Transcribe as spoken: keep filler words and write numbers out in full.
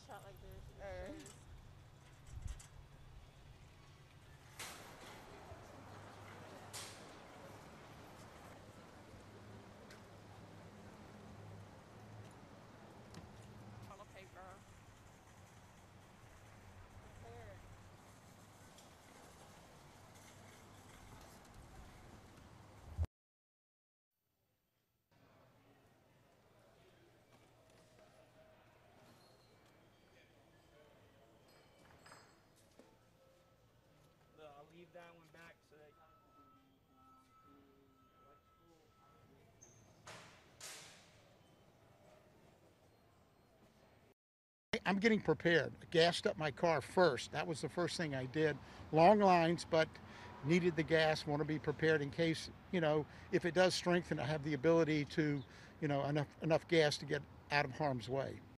shot like this. Uh, On a paper. Prepared. I'll leave that one back so that I'm getting prepared. I gassed up my car first. That was the first thing I did. Long lines, but needed the gas, want to be prepared in case, you know, if it does strengthen, I have the ability to, you know, enough enough gas to get out of harm's way.